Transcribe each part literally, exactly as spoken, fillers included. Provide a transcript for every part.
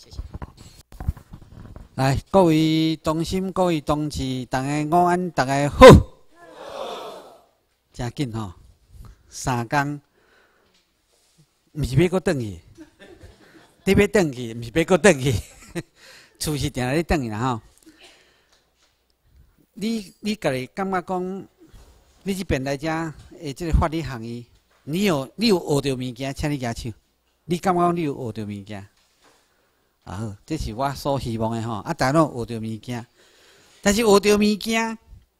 谢谢。 来，各位同心，各位同志，大家午安，大家好。真紧吼，三天，毋是要搁转去，你要转去，毋是要搁转去，厝是定来咧转去啦吼。你你家己感觉讲，你这边来遮诶，即个法律行业，你有你有学到物件，请你举手。你感觉讲你有学到物件？啊好，这是我所希望的吼。啊，大家拢学到物件，但是学到物件，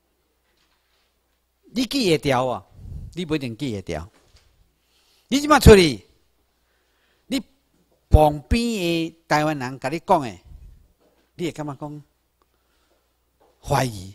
你记会牢哦？你不一定记会牢。你即摆出去，你旁边的台湾人甲你讲的，你会感觉讲怀疑？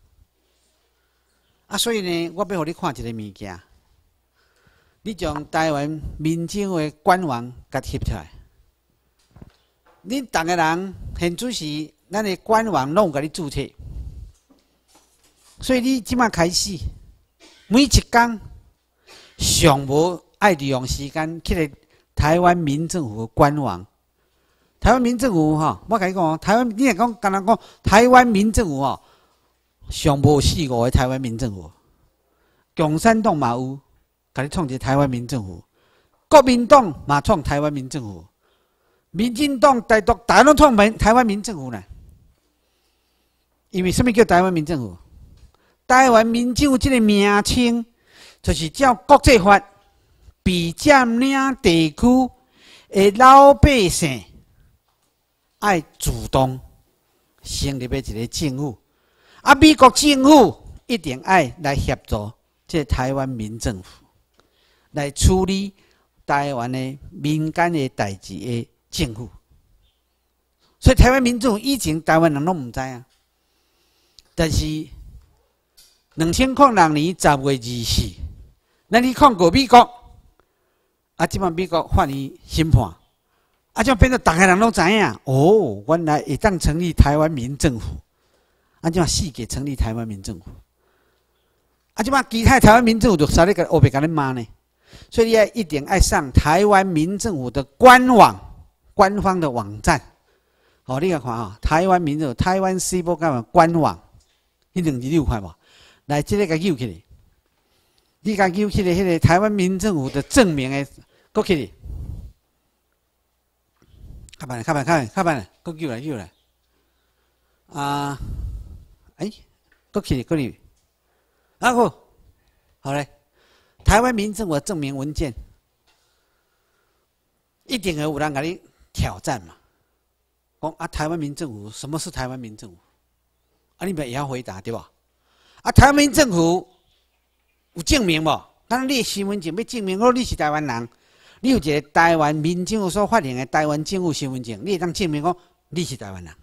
啊，所以呢，我要互你看一个物件，你将台湾民政的官网甲翕出来。恁逐个人现主时，咱的官网拢有甲你注册，所以你即摆开始，每一天上无爱利用时间去个台湾民政府的官网。台湾民政府吼，我甲你讲哦，台湾你若讲敢若讲台湾民政府吼，上无四五个台湾民政府，共产党嘛有，甲你创一个台湾民政府，国民党嘛创台湾民政府。民进党、台独，大家拢创民台湾民政府呢？因为什么叫台湾民政府？台湾民政府这个名称，就是照国际法，被占领地区的老百姓，爱主动成立的一个政府。啊，美国政府一定爱来协助这台湾民政府，来处理台湾的民间的代志的。政府，所以台湾民众以前台湾人拢唔知啊。但是两千零六年十月二十四，咱去看过美国，啊，即摆美国法院审判，啊，就变做大家人拢知影。哦，原来会当成立台湾民政府，啊，即摆四个成立台湾民政府，啊，即摆其他台湾民政府就啥咧个后边甲恁骂呢？所以你要一定爱上台湾民政府的官网。官方的网站，哦，你甲看啊，台湾民政台湾 Civil Government 官网，迄两字你有看无？来，即、这个甲揪起来，你甲揪起来，迄个台湾民政府的证明诶，搁起来，较慢，较慢，较慢，较慢，搁揪来，揪来，啊，哎，搁起来，搁起来，啊好，好嘞，台湾民政府的证明文件，一定会有人甲你。挑战嘛，讲啊，台湾民政府什么是台湾民政府？啊，你们也要回答对吧？啊，台湾民政府有证明无？当然，你的身份证要证明说你是台湾人，你有一个台湾民政府所发行的台湾政府身份证，你会当证明讲你是台湾人。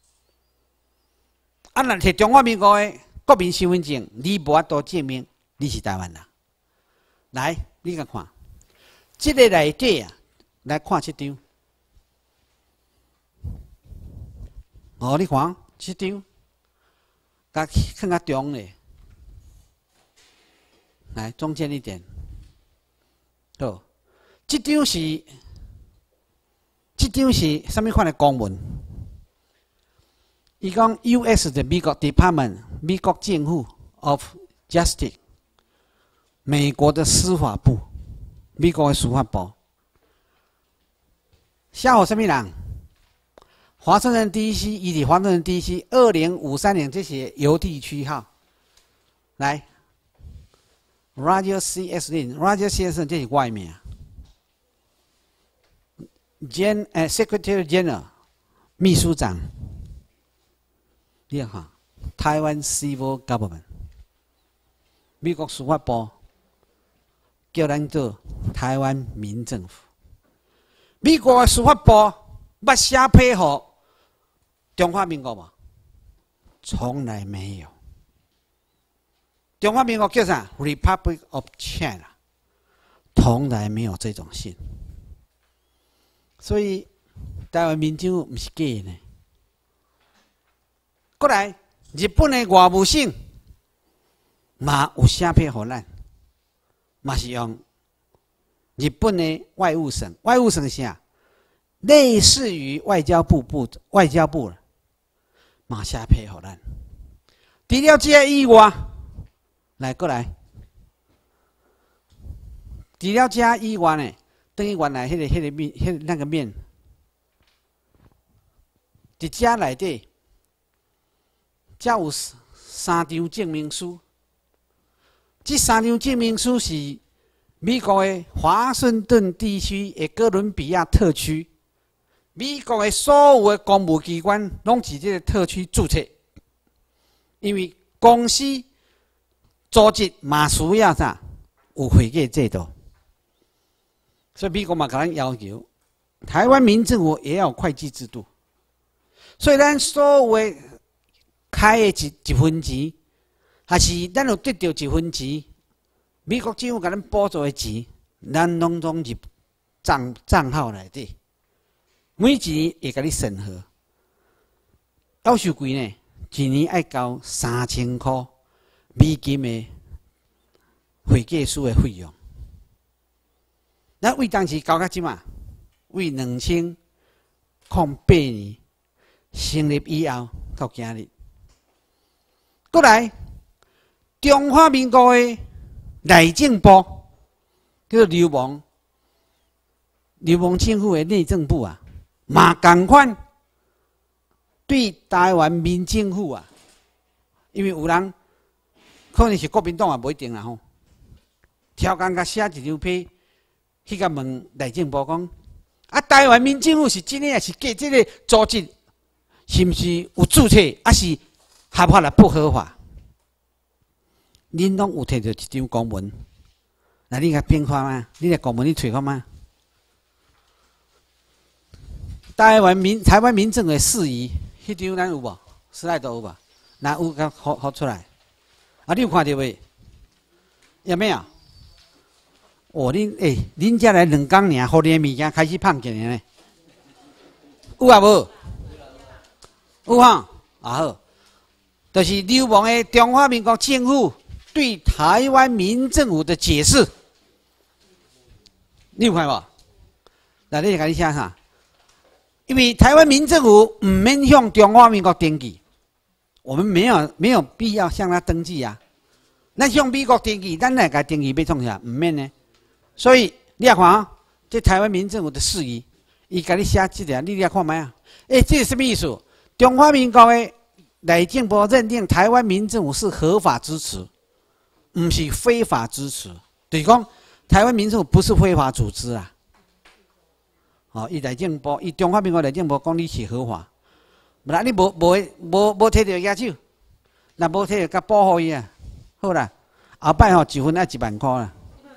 啊，若摕中华民国的国民身份证，你无法度证明你是台湾人。来，你甲看，这个内底啊，来看这张。哦，你看这张，甲看较中嘞，来中间一点。好，这张是，这张是什么款的公文？伊讲 U S 的美国 Department 美国政府 of Justice 美国的司法部，美国的司法部，写予什么人？华盛顿 D C 以及华盛顿 D C 二零五三年这些邮递区号，来 ，Roger C S Lin，Roger C S Lin 这是我的名 ，Gen 呃 Secretary General 秘书长，你看，台湾 Civil Government 美国司法部叫咱做台湾民政府，美国的司法部捌写配合。中华民国嘛，从来没有。中华民国叫啥 ？Republic of China， 从来没有这种信。所以台湾民政府不是假的呢。过来，日本的外务省嘛有写配合咱，嘛是用日本的外务省，外务省啥？ 类似于外交部部外交部了，马下配合咱。除了这以外，来过来，除了这以外呢，等于原来迄、那个、迄、那个面、迄、那个、那个面，伫这内底，才有三张证明书。这三张证明书是美国的华盛顿地区的哥伦比亚特区。美国的所有的公务机关拢伫这个特区注册，因为公司组织嘛需要啥有会计制度，所以美国嘛甲咱要求，台湾民政府也要有会计制度。所以咱所有的开的一一分钱，还是咱有得到一分钱，美国政府甲咱补助的钱，咱拢拢入账账号内底。每一年会甲你审核，要收贵呢，一年爱交三千块美金的会计师的费用。咱为当时交到即嘛，为两千零八年成立以后到今日，过来中华民国的内政部叫做流氓，流氓政府的内政部啊。嘛，同款对台湾民政府啊，因为有人可能是国民党也不一定啦吼，超工甲写一张批去甲问内政部讲，啊，台湾民政府是真诶还是假？这个组织是毋是有注册，还是合法啦不合法？恁拢有摕到一张公文，那你甲编看嘛？你个公文你找看嘛？台湾民台湾民政的事宜，迄张咱有无？时代都有无？那有甲好好出来。啊，你有看到未？有没有？哦，恁诶，恁才来两工尔，互你的物件开始胖起来呢？有啊无？有哈？啊好，就是流氓的中华民国政府对台湾民政府的解释，你有看无？那你甲你写啥？因为台湾民政府唔免向中华民国登记，我们没有没有必要向他登记啊。咱向美国登记，咱来甲登记要创啥？唔免呢。所以你也看啊，这台湾民政府的事宜，伊甲你写这个，你来看卖啊。诶、欸，这是什么意思？中华民国的内政部认定台湾民政府是合法支持，唔是非法支持。就是讲，台湾民政府不是非法组织啊。哦，伊内政部，伊中华民国内政部讲你是合法，不然你无无无无摕到野手，若无摕到，甲保护伊啊，好啦，后摆吼一分爱一万块啦，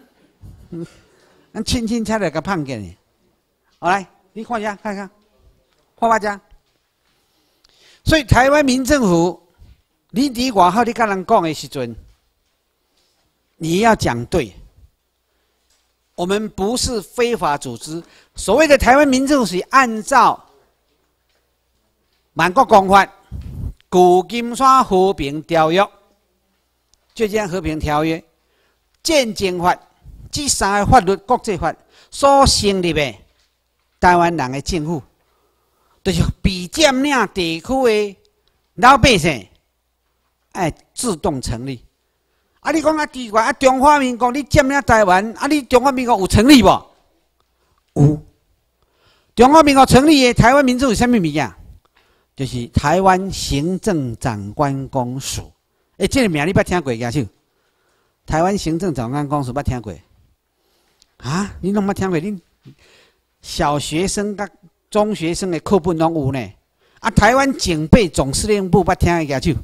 咱轻轻踩来甲胖见你。好来，你看一下，看看，画画家。所以台湾民政府，你伫外口你甲人讲的时阵，你要讲对。我们不是非法组织，所谓的台湾民政府是按照《万国公法》《旧金山和平条约》、《最近和平条约》、《建政法》这三个法律国际法所成立的台湾人的政府，就是被占领地区的老百姓，哎，自动成立。啊！你讲啊，奇怪啊！中华民国你占领台湾，啊！你中华民国有成立无？有。中华民国成立的台湾民政府是啥物物件？就是台湾行政长官公署。诶、欸，这个名你捌听过举手？台湾行政长官公署捌听过？啊？你拢捌听过？恁小学生甲中学生的课本拢有呢。啊！台湾警备总司令部捌听的举手？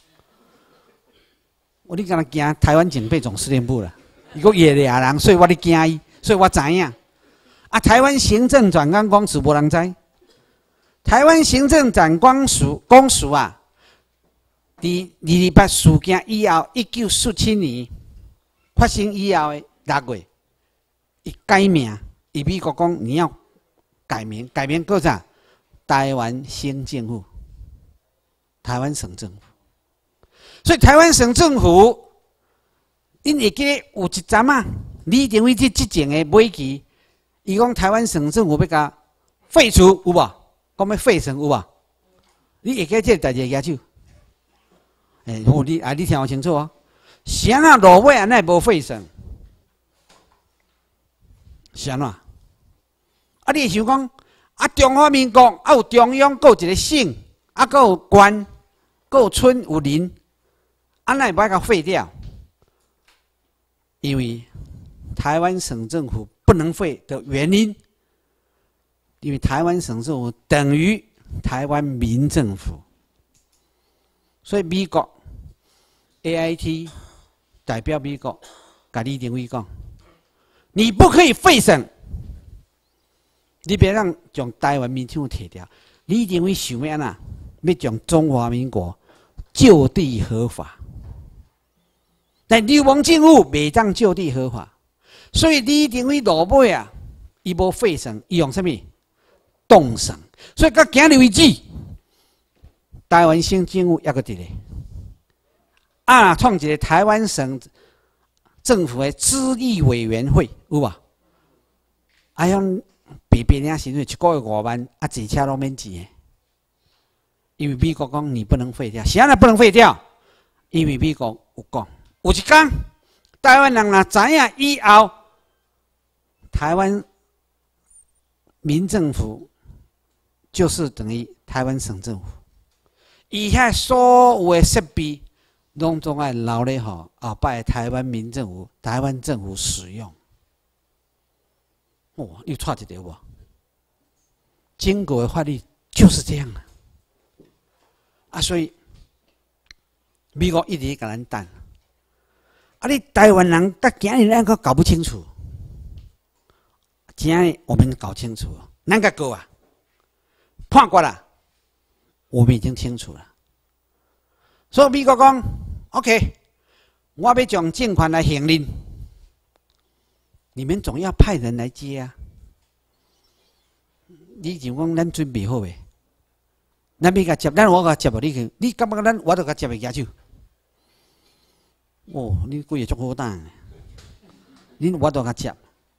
我你敢若惊台湾警备总司令部啦？伊个野俩人，所以我咧惊伊，所以我知影。啊，台湾行政长官公署无人知。台湾行政长官署公署啊，伫二二八事件以后，一九四七年发生以后的六月，伊改名，伊美国讲你要改名，改名叫啥？台湾行政府，台湾省政府。所以台湾省政府，因会记得有一站啊，李登辉这执政的尾期，伊讲台湾省政府要甲废除有无？讲要废省有无？你会记这个代志举手？诶、欸，哦，你啊，你听我清楚哦。啥啊？落尾安尼无废省？是安怎？啊，你会想讲啊？中华民国啊有中央，搁有一个省，啊，搁有县，搁有村有林，啊，那会甲废掉？因为台湾省政府不能废的原因，因为台湾省政府等于台湾民政府，所以美国 A I T 代表美国，甲李登辉讲，你不可以废省，你别让将台湾民政府摕掉。李登辉想要安怎？要将中华民国就地合法。但流亡政府袂当就地合法，所以李登辉落尾啊，伊无废省，伊用什么？冻省。所以到今日为止，台湾省政府抑阁伫咧，啊，创一个台湾省政府的咨议委员会，有无？啊，样白白领薪水一个月五万，啊，坐车拢免钱的。因为美国讲你不能废掉，啥人不能废掉？因为美国有讲。有一天，台湾人若知影以后，台湾民政府就是等于台湾省政府，以下所有的设备，拢总爱留咧吼后摆台湾民政府、台湾政府使用。哇，又错一条无？中国的法律就是这样啊！啊，所以美国一直甲咱等。啊！你台湾人到今日咱个搞不清楚，今日我们搞清楚，咱个够啊，判决了，我们已经清楚了。所以美国讲 ，OK， 我要将政权来行令，你们总要派人来接啊。你就讲咱准备好未？咱要甲接，咱我甲接无你去，你感觉咱我都甲接袂举手？哦，你几个足好胆，恁我都甲接，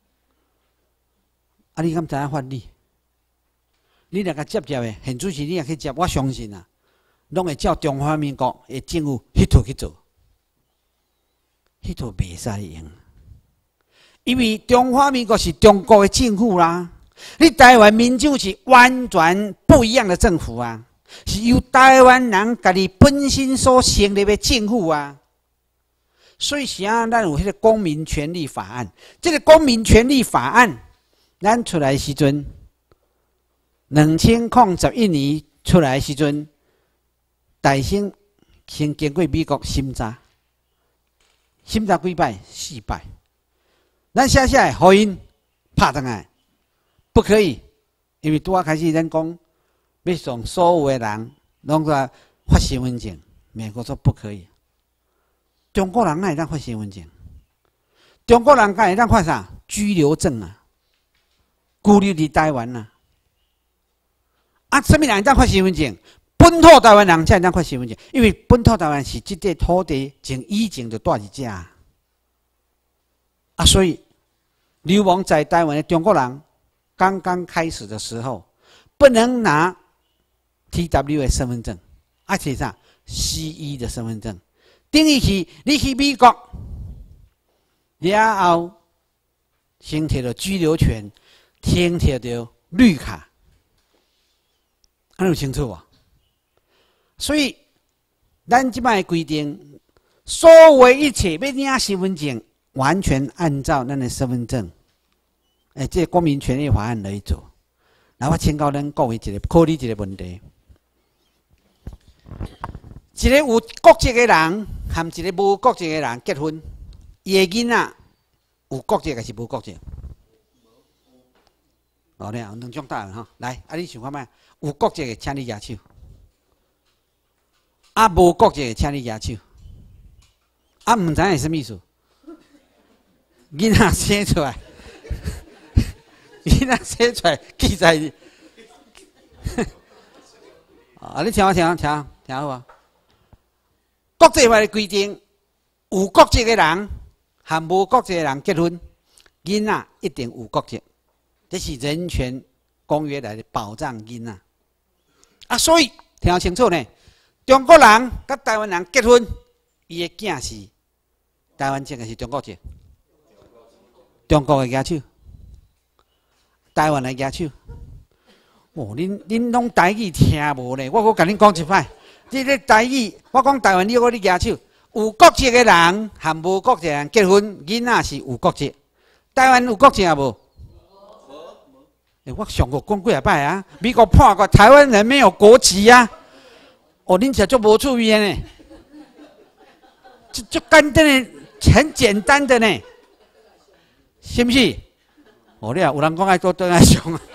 啊！你敢知影法律？你若甲接接的，现主席你也去接，我相信啊，拢会照中华民国的政府迄套去做，迄套袂使用，因为中华民国是中国的政府啦，你台湾民主是完全不一样的政府啊，是由台湾人家己本身所成立的政府啊。所以啥，咱有迄个公民权利法案。这个公民权利法案，咱出来的时阵，两千零十一年出来的时阵，大省先经过美国审查，审查几摆？四摆。咱写下来，互因拍转来，不可以，因为拄啊开始咱讲，要让所有的人拢个发身份证，美国说不可以。中国人哪会当发身份证？中国人敢会当发啥？居留证啊，居留伫台湾啊。啊，什么人会当发身份证？本土台湾人才会当发身份证，因为本土台湾是这块土地从以前就住伫遮啊。啊，所以流亡在台湾的中国人刚刚开始的时候，不能拿 T W 的身份证，而且啥 C 一 的身份证。等于去，你去美国，然后先摕到居留权，先摕到绿卡，安有清楚无？所以，咱即摆规定，所有一切要领身份证，完全按照咱的身份证，诶、欸，这公民权利法案来做。然后我请教咱各位一个考虑一个问题。一个有国籍的人和一个无国籍的人结婚，伊的囡仔有国籍还是无国籍？哦，咧，两种答案哈。来，啊，你想看觅？有国籍的，请你举手；啊，无国籍的，请你举手。啊，唔知影是什么意思？囡仔生出来，囡仔生出来记在。啊，你听我听听听好啊。国际法的规定，有国籍的人和无国籍的人结婚，囡仔一定有国籍，这是人权公约来保障囡仔。啊，所以听清楚呢，中国人甲台湾人结婚，伊的囝是台湾籍还是中国籍？中国的举手，台湾的举手。哦，恁恁拢台语听无呢？我我甲恁讲一摆，你咧台语，我讲台湾语，我你举手。有国籍的人和无国籍的人结婚，囡仔是有国籍。台湾有国籍啊无？欸、我上过讲几啊摆啊，美国判过台湾人没有国籍啊。哦，恁这就无趣味呢，就就简单的，很简单的呢，是不是？哦，你啊，有人讲爱多多爱上啊。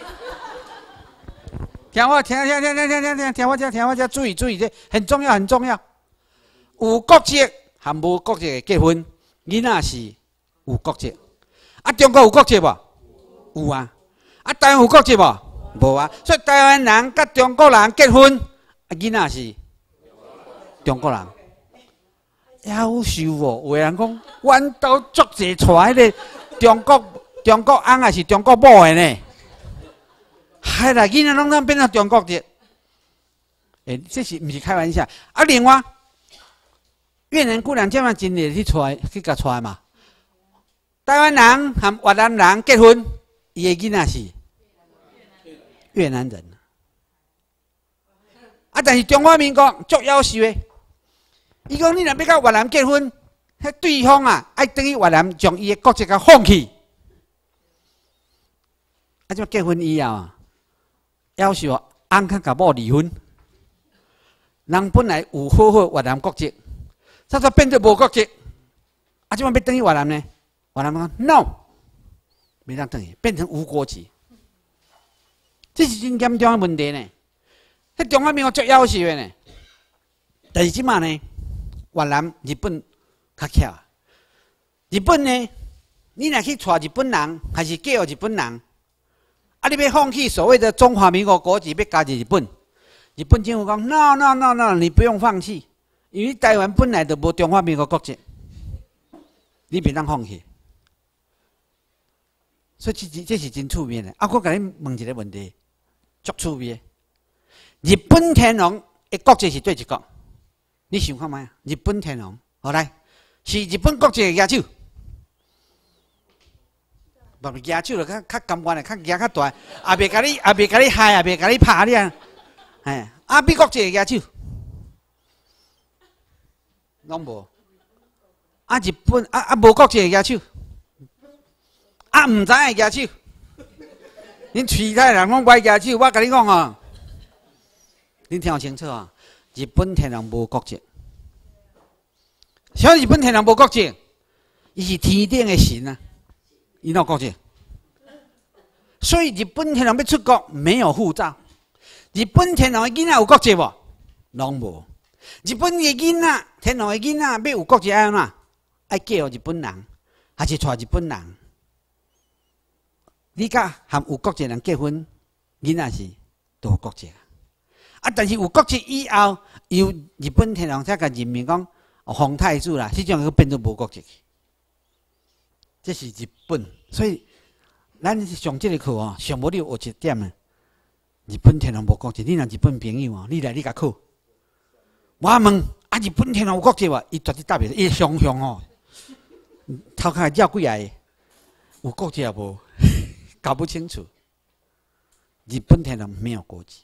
听我听听听听听听听听我讲听我讲，注意注意，这很重要很重要。有国籍和无国籍的结婚，囡仔是有国籍。啊，中国有国籍无？有啊。啊，台湾有国籍无？无啊。所以台湾人甲中国人结婚，啊，囡仔是中国人。夭寿哦！有个人讲，阮兜足济带迄个中国中国翁还是中国某的呢？害啦，囡仔拢当变成中国籍。诶、欸，这是毋是开玩笑？啊，另外。越南姑娘这么真的去带去甲带嘛？台湾人和越南人结婚，伊的囡仔是越南人。啊，但是中华民国足夭寿的，伊讲你若要甲越南结婚，迄对方啊，爱等于越南将伊的国籍甲放弃。啊，就结婚以后啊，夭寿翁较甲某离婚，人本来有好好越南国籍。他说变做无国籍，啊，怎么要等于越南呢？越南讲 no， 没当等于变成无国籍，这是真严重的问题呢。迄中华民国足夭寿的呢，但是即马呢，越南、日本较巧。日本呢，你若去娶日本人，还是嫁予日本人，啊，你要放弃所谓的中华民国国籍，要加入日本，日本政府讲 no no no no， 你不用放弃。因为台湾本来就无中华民国国籍，你别当放弃，所以这这是真趣味的。啊，我甲你问一个问题，足趣味的。日本天皇的国籍是对一国？你想看卖？日本天皇，好来，是日本国籍的举手，不是举手了，较较甘愿的，较举较大，也袂甲你，也袂甲你害，也袂甲你拍你啊！哎，啊，美国籍的举手。拢无，啊日本啊啊无国籍的举手，啊唔知的举手，恁其他人拢歹举手，我甲你讲哦，恁听清楚啊！日本天皇无国籍，像日本天皇无国籍，伊是天顶的神啊，伊哪有国籍？所以日本天皇要出国没有护照，日本天皇的囡仔有国籍无？拢无。日本的囡仔，天皇的囡仔要有国籍爱安怎？爱嫁予日本人，还是娶日本人？你甲和有国籍人结婚，囡仔是都有国籍啊。啊，但是有国籍以后，由日本天皇才甲任命讲皇太子啦，实际上佢变做无国籍。这是日本，所以咱上这个课哦，上无你有学一点啊。日本天皇无国籍，你若日本朋友哦，你来你甲考。我问啊，日本天皇有国籍无？伊绝对答袂，伊想想哦，头壳绕几下，有国籍也无，搞不清楚。日本天皇没有国籍。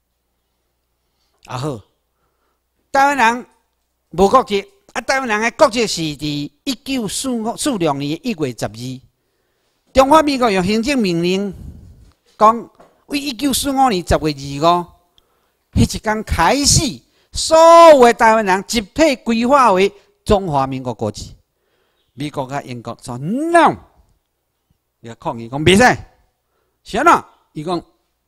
啊好，台湾人无国籍，啊台湾人的国籍是伫一九四五四六年一月十二，中华民国用行政命令讲，为一九四五年十月二五，迄一天开始。所有的台湾人集体规划为中华民国国籍。美国甲英国说 no， 伊抗议讲袂使，是安怎？伊讲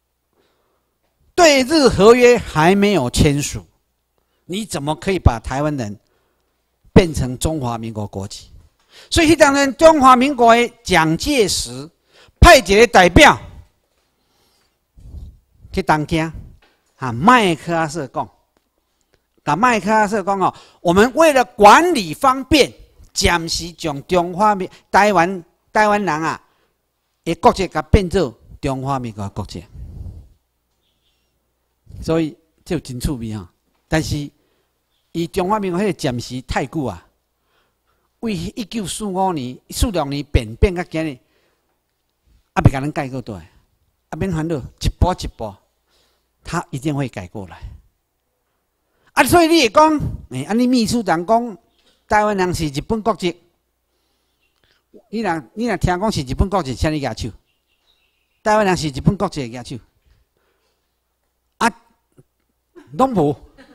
对日合约还没有签署，你怎么可以把台湾人变成中华民国国籍？所以当然中华民国的蒋介石派一个代表去东京，啊，麦克阿瑟讲。甲麦克阿瑟讲哦，我们为了管理方便，暂时将中华民台湾台湾人啊，的国籍甲变做中华民国国籍。 所以就真趣味哈。但是，伊中华民国迄个暂时太久啊，为一九四五年、四六年变变到今日，啊，别甲咱改过倒来，啊，免烦恼，一步一步，他一定会改过来。啊，所以你会讲，诶、欸，啊，你秘书长讲，台湾人是日本国籍，你若你若听讲是日本国籍，请你举手。台湾人是日本国籍，举手。啊，拢无。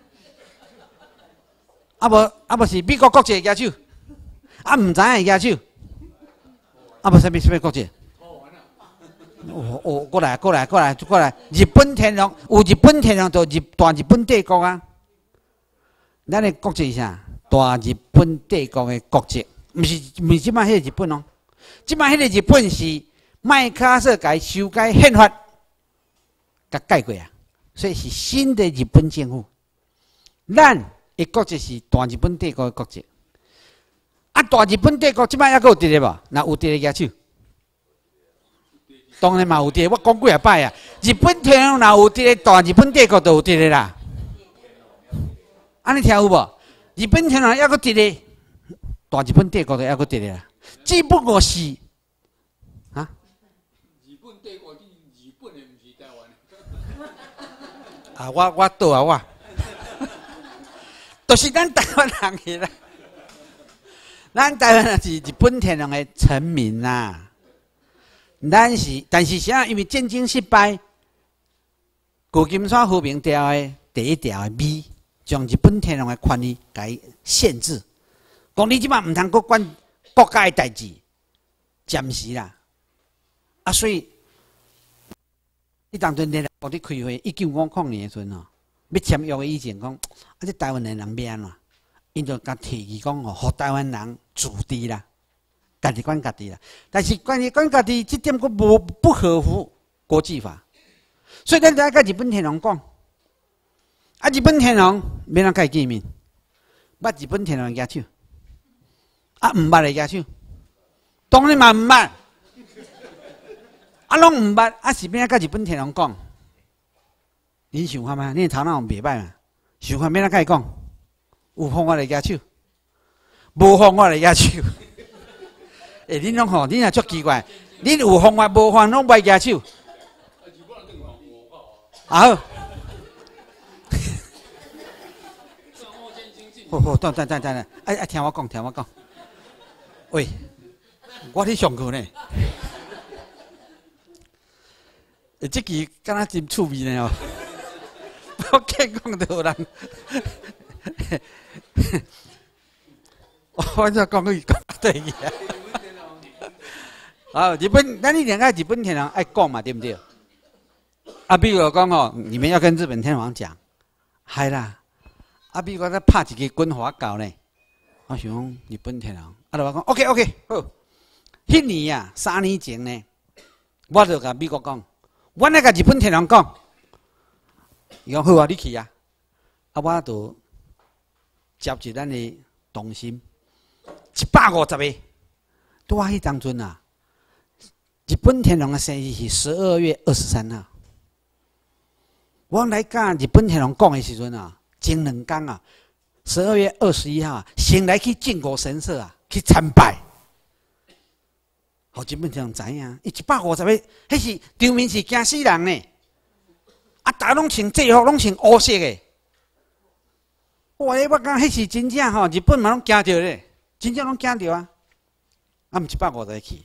啊无啊无是美国国籍举手，啊唔知影举手，啊无啥物啥物国籍？哦哦，过来过来过来过来！日本天皇有日本天皇，就日大日本帝国啊！咱的国籍是啥？大日本帝国的国籍，毋是毋是即摆迄个日本哦，即摆迄个日本是麦克阿瑟改修改宪法，甲改过啊，所以是新的日本政府。咱的国籍是大日本帝国的国籍。啊，大日本帝国即摆还阁有伫咧无？若有伫咧举手。当然嘛有伫，我讲几啊摆啊！日本天皇若有伫咧，大日本帝国就有伫咧啦。安尼听有无？日本天皇还阁伫咧，大日本帝国就还阁伫咧啦。只不过是啊，日本帝国是日本的，毋是台湾的。啊，我我倒啊我，都是咱台湾人去啦。咱台湾人是日本天皇的臣民呐、啊。咱是，但是啥？因为战争失败，旧金山和平条的第一条的美。将日本天皇的权利给限制，讲你即摆唔通阁管国家的代志，暂时啦。啊，所以你当阵联合国伫开会，一九五零年的时阵吼，要签约的以前讲，啊，这台湾的人变啊，因就甲提议讲吼，互台湾人自治啦，家己管家己啦。但是关于管家己这点，佫无不合乎国际法，所以咱就甲日本天皇讲。啊！日本天皇免人甲伊见面，捌日本天皇举手，啊毋捌的举手，当然嘛毋捌，啊拢毋捌，啊是免甲日本天皇讲？恁想看吗？恁头脑袂歹嘛？想看免人甲伊讲？有方我来举手，无方我来举手。诶、欸，恁拢吼，恁也足奇怪，恁有方法无方拢袂举手。啊！好好，等等等等，哎哎，听我讲，听我讲。喂，我伫上课呢。诶，这期敢若真趣味呢哦。我见讲到有人，我再讲句讲对个。啊，日本，咱一定爱日本天皇爱讲嘛，对不对？啊，比如讲哦，你们要跟日本天皇讲，系啦。啊，比如讲，咱拍一支军华稿呢，我想讲日本天皇，啊，就我讲 OK OK 好。迄年啊，三年前呢，我就甲美国讲，我来甲日本天皇讲，伊讲好啊，你去啊，啊，我就召集咱的同心一百五十个，拄啊，迄当阵啊，日本天皇的生日是十二月二十三号，我来甲日本天皇讲的时阵啊。前两天啊，十二月二十一号啊，先来去靖国神社啊，去参拜。好，日本天皇知影，伊一百五十个，迄是场面是惊死人呢。啊，大家拢穿制服，拢穿乌色的。哇！我讲迄是真正吼，日本嘛拢惊着咧，真正拢惊着啊。啊，毋一百五十个去。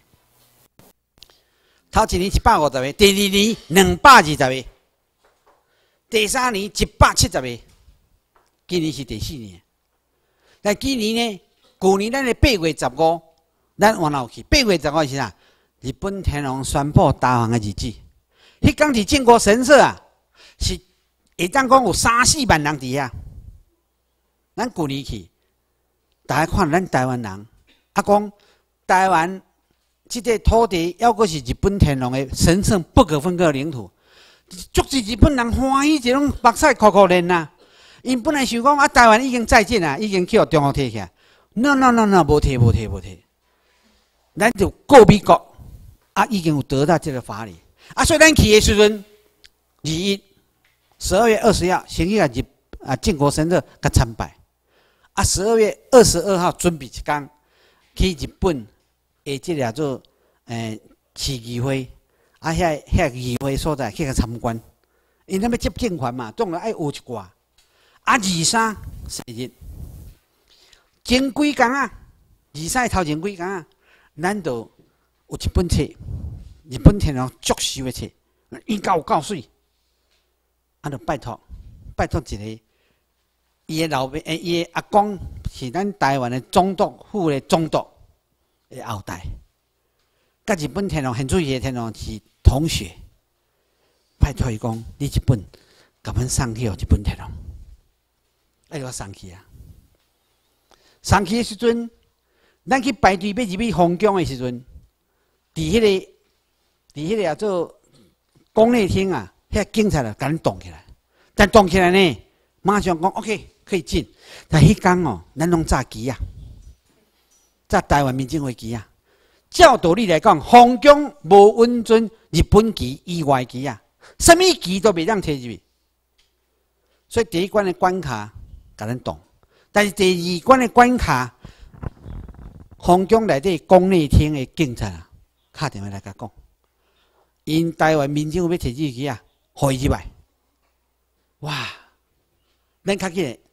头一年一百五十个，第二年两百二十个，第三年一百七十个。今年是第四年，但今年呢？旧年咱的八月十五，咱往哪有去？八月十五是啥？日本天皇宣布台湾的日子。迄天是靖国神社啊，是会当讲有三四万人伫遐。咱旧年去，大家看咱台湾人，啊讲台湾这个土地，还阁是日本天皇的神圣不可分割的领土，足是日本人欢喜这种目屎哭哭练呐。因本来想讲啊，台湾已经再见啊，已经去互中国摕起来。no no no no， 无摕无摕无摕，咱就告美国啊，已经有得到这个法理啊，所以咱去的时阵，二一十二月二十号，先去啊日啊靖国神社甲参拜。啊，十二月二十二号准备一天去日本，下即个做诶市议会，啊遐遐议会所在去甲参观。因那要接警权嘛，总要爱学一寡。啊，二三四日，前几工啊，二三头前几工啊，咱就有一本册，日本天皇足收的册，伊够有够水，啊，就拜托拜托一个。伊的老爸，诶，伊的阿公是咱台湾的总督府的总督的后代，甲日本天皇现主义的天皇是同学。拜托伊讲，你日本甲阮送去哦，日本天皇，哎，我送去啊！送去的时阵，咱去排队要入去皇宫的时阵，伫迄个伫迄个啊做宫内厅啊，遐警察啊，甲咱挡起来，但挡起来呢，马上讲 OK。可以进，但迄天哦，咱拢炸机啊，炸台湾民政府机啊。照道理来讲，皇宫无允准日本旗以外旗啊，什么旗都袂当摕入去。所以第一关的关卡甲咱挡，但是第二关的关卡，皇宫内底宫内厅的警察啊，打电话来甲讲，因台湾民政府要摕入去啊，互伊入来。哇，咱较紧个。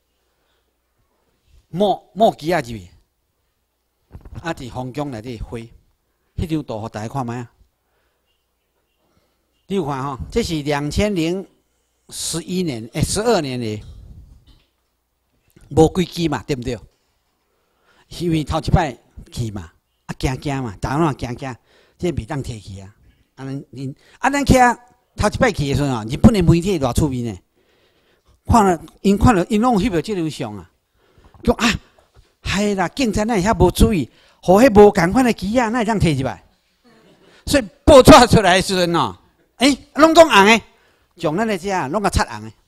摸摸机啊入去，啊！伫皇宫内底飞，迄张图互大家看卖啊！你有看吼？这是两千零十一年，诶，十二年诶，无几支嘛，对不对？因为头一摆去嘛，啊惊惊嘛，大家拢惊惊，这袂当摕去啊！啊，咱恁啊，咱去啊，头一摆去诶时阵啊，日本诶媒体偌出名呢，看了因看了因拢翕到这张相啊。讲啊，系啦，警察那遐无注意，互迄无共款的旗啊，那会当摕入来。所以报纸出来的时阵哦，诶、欸，拢讲红的，将咱的遮啊，拢甲擦红的，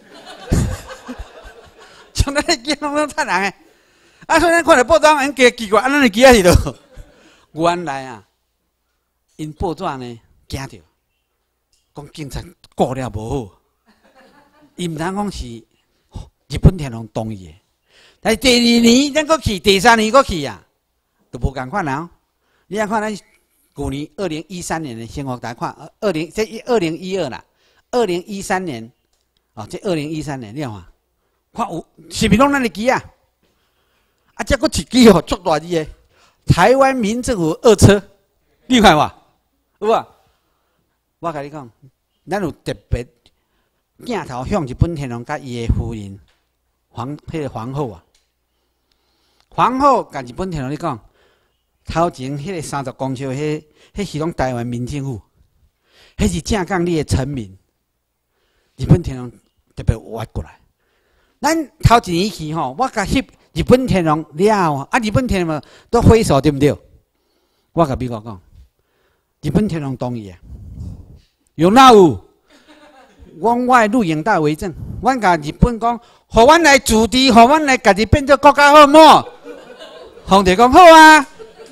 将咱的旗拢拢擦红的。啊，所以咱看到报纸，咱加奇怪，啊，咱的旗啊是落。原来啊，因报纸呢惊着，讲警察顾了无好，伊毋通讲是日本天皇同意的。但是第二年咱搁去，第三年搁去啊，都无共款啊！你看看咱去年二零一三年的生活，大家看二零这二零一二啦，二零一三年哦，这二零一三年你看看，看有是毋是拢咱的旗啊？啊，这搁一支哦，足大支的台湾民政府二车，你看无？有无？我甲你讲，咱有特别镜头向日本天皇甲伊的夫人皇，迄个皇后啊。皇后甲日本天皇咧讲，头前迄个三十公尺，迄迄是拢台湾民政府，迄是正港你的臣民。日本天皇特别挖过来，咱头一年去吼，我甲翕日本天皇了后，啊日本天皇都挥手对不对？我甲美国讲，日本天皇同意啊，有哪有？我我的录影带为证，阮甲日本讲，互阮来主持，互阮来家己变做国家好么？皇帝讲好啊，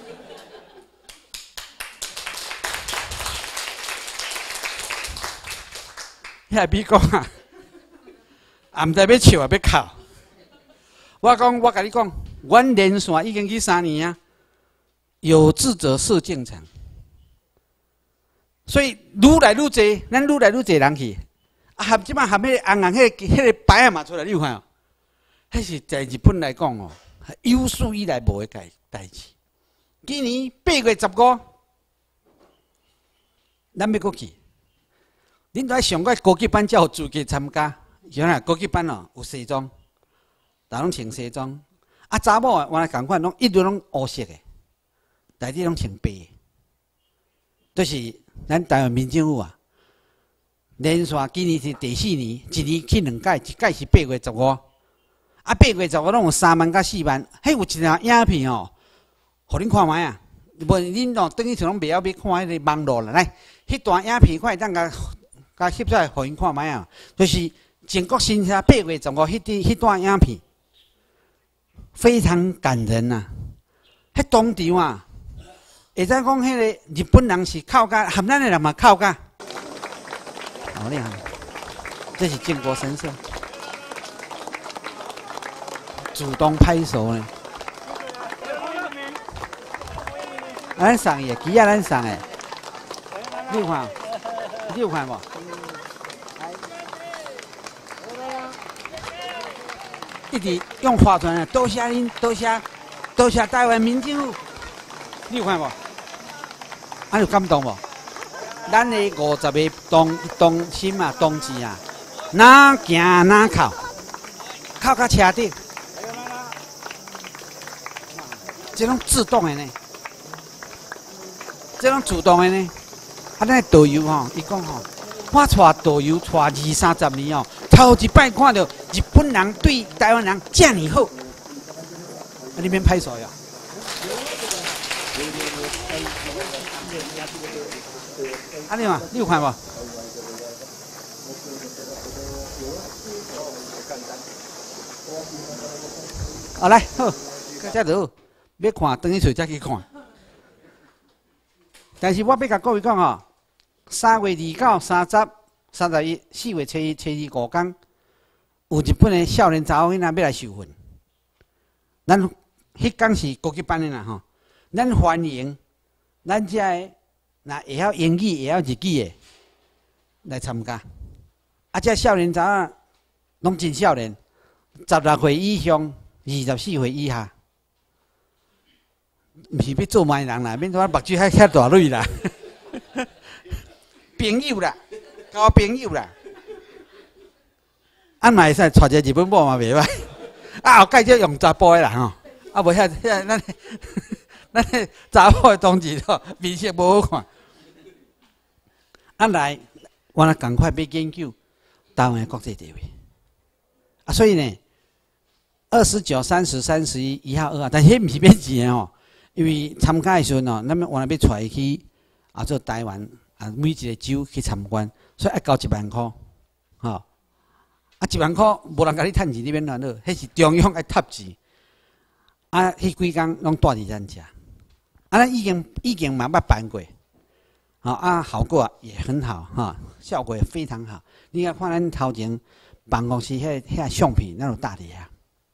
遐美国啊，也毋知要笑啊要哭。我讲，我甲你讲，阮连线已经去三年啊，有志者事竟成。所以愈来愈济，咱愈来愈济人去。啊，含即摆含迄个红红迄个迄个牌啊嘛出来，你有看哦？迄是在日本来讲哦。有史以来无的代代志。今年八月十五，咱要过去。恁在上个高级班才有资格参加。原来高级班哦有西装，大拢穿西装。啊，查某啊，原来共款拢一律拢黑色的，内底拢穿白的。就是咱台湾民政府啊，连续今年是第四年，一年去两届，一届是八月十五。啊，八月十五拢有三万到四万，迄有一张影片哦，互恁看卖啊！无恁哦，等于像拢袂晓要看迄个网络啦。来，迄段影片看会当甲甲翕出来，互恁看卖啊！就是全国新社八月十五迄段迄段影片，非常感人呐、啊。迄当场啊，会使讲迄个日本人是靠甲，含咱的人嘛靠甲。好厉害！ 这是建国神社，主动拍手呢。咱送的，鸡仔咱送的，你有看？你有看无？一直用划船啊，多谢恁，多谢多谢台湾民政府，你有看无？啊，有感动无？咱的五十个同同心啊，同志啊，哪行哪靠，靠到车顶，这种自动的呢，这种主动的呢，啊，咱导游吼，伊讲吼，我带导游带二三十年哦，头一摆看到日本人对台湾人这么好，啊，你免拍手呀。安尼嘛，你有看无？好来，好，遮就好。要看，等去找才去看。但是我要甲各位讲哦，三月二九、三十、三十一、四月初一、初二五天，有日本的少年查某囡仔要来受训。咱迄天是高级班的啦吼，咱欢迎咱遮的。那会晓英语、会晓日语的来参加，啊！这少年查仔拢真少年，十六岁以上，二十四岁以下，毋是要做卖人啦，免说目睭遐遐大蕊啦，朋友啦，交朋友啦，啊嘛会使带一个日本某嘛袂歹，啊后盖就用查甫的啦吼，啊无遐遐咱。咱迄查某的同志吼，面色无好看。啊来，我来赶快要研究台湾的国际地位。啊，所以呢，二十九、三十、三十一、一号、二号，但迄毋是免钱的吼，因为参加的时阵哦，咱们原来要带伊去啊做台湾啊每一个州去参观，所以要交一万块，吼、哦。啊一万块无人甲你趁钱，你免烦恼，迄是中央爱贴钱。啊，迄几工拢带伫咱遮。啊，咱已经已经嘛捌办过，好啊，效果也很好哈，效果也非常好。你看看咱头前办公室遐遐相片，那有大的啊。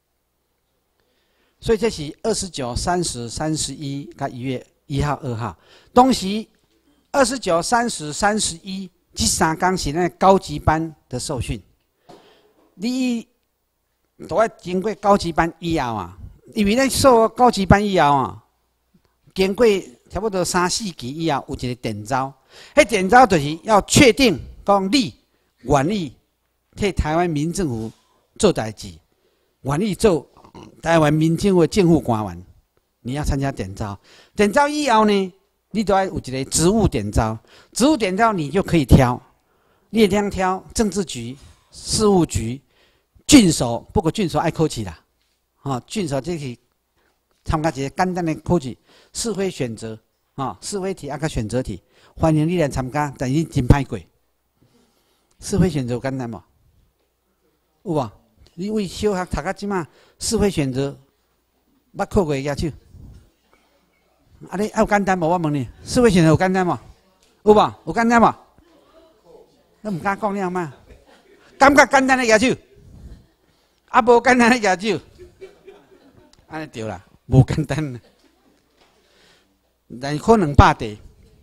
所以这是二十九、三十、三十一，甲一月一号、二号。当时二十九、三十、三十一这三天是咱高级班的受训。你都要经过高级班以后啊，因为咱受高级班以后啊。经过差不多三四期以后，有一个电招。迄电招就是要确定讲你愿意替台湾民政府做代志，愿意做台湾民政府的政府官员，你要参加电招。电招以后呢，你都要有一个职务电招。职务电招你就可以挑，你会当挑政治局、事务局、郡守，不过郡守爱考试啦，啊，郡守这是。参加一个简单的考试，是非选择，啊，是非题啊个选择题，欢迎你来参加，但是真歹过。是非选择有简单无？有无？你为小学读到即马，是非选择，捌考过举手？啊你啊有简单无？我问你，是非选择有简单无？有无？有简单无？你唔敢讲了嘛？感觉简单的举手，啊无简单的举手，安尼对啦。无简单，但是考两百题，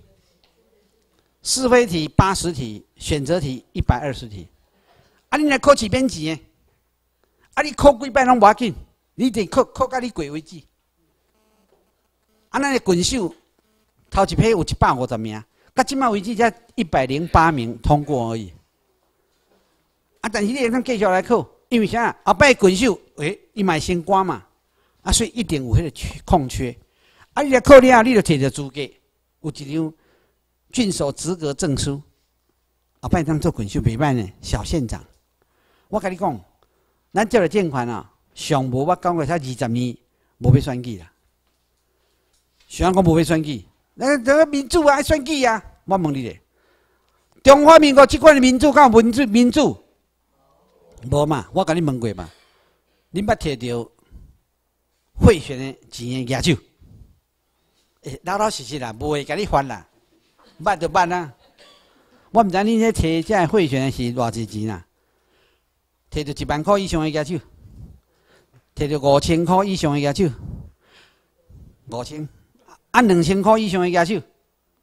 是非题八十题，选择题一百二十题。啊，你来考试免钱的，啊，你考几摆拢无要紧，你得考考到你过为止。啊，咱的郡守头一批有一百五十名，到即马为止才一百零八名通过而已。啊，但是你会当继续来考，因为啥？后摆郡守，诶，伊嘛升官嘛。啊，所以一定有迄个缺空缺。啊，你来考了，你就摕着资格，有一张郡守资格证书。后摆当做郡守袂歹呢，小县长。我甲你讲，咱这个政权啊，上无我讲过才二十年无要选举啦。想讲无要选举，咱这个民主爱选举啊！我问你咧，中华民国即款的民主，敢有民主民主？无嘛，我甲你问过嘛，你捌摕到？贿选的钱的举手，诶，老老实实啦，无会甲你还啦，捌就捌啦。我毋知你咧摕这贿选的是偌济钱啦， 摕到一万块以上的举手，摕到五千块以上的举手，五千，啊两千块以上的举手，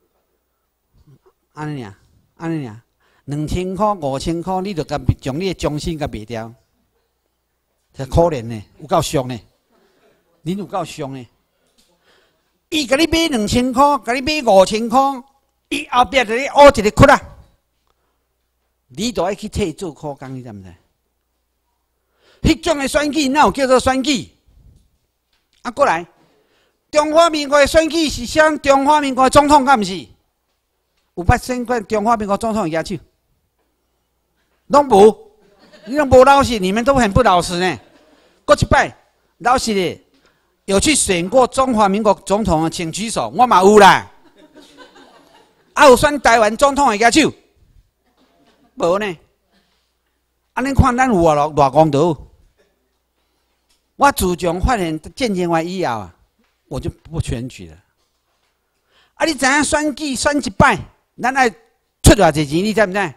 安尼尔，安尼尔，两千块、五千块，你就甲将你的终身甲卖掉，这可怜呢，有够俗呢，恁有够俗呢。伊甲你买两千块，甲你买五千块，伊后壁就咧挖一个窟啊，你都爱去替做苦工，你知毋知？迄种的选举哪有叫做选举？啊，过来，中华民国的选举是选中华民国的总统，敢毋是？有捌选过中华民国总统的举手？拢无，你拢无老实，你们都很不老实呢。过一摆，老实的，有去选过中华民国总统的，请举手。我嘛有啦。啊，有选台湾总统的举手？无呢。啊，恁看咱有偌偌公道？我自从发现渐渐外以后啊，我就不选举了。啊，你知影选举选一摆，咱爱出偌济钱？你知毋知？